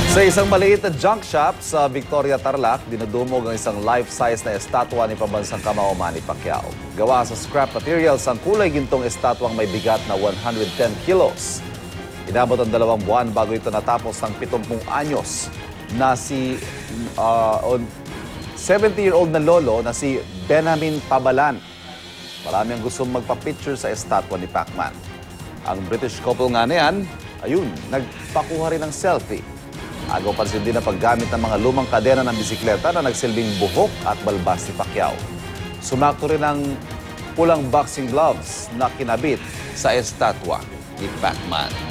Sa isang maliit na junk shop sa Victoria, Tarlac, dinudumog ang isang life-size na estatwa ni pambansang kamao Manny Pacquiao. Gawa sa scrap materials ang kulay gintong estatwang may bigat na 110 kilos. Inabot ang 2 buwan bago ito natapos ng 70 anyos na si 70-year-old na lolo na si Benjamin Pabalan. Marami ang gustong magpa-picture sa estatwa ni Pacman. Ang British couple nga na yan, ayun, nagpakuha rin ng selfie. Agaw pansin din ang paggamit ng mga lumang kadena ng bisikleta na nagsilbing buhok at balbas ni Pacquiao. Sumakto rin ang pulang boxing gloves na kinabit sa estatwa ni Pacman.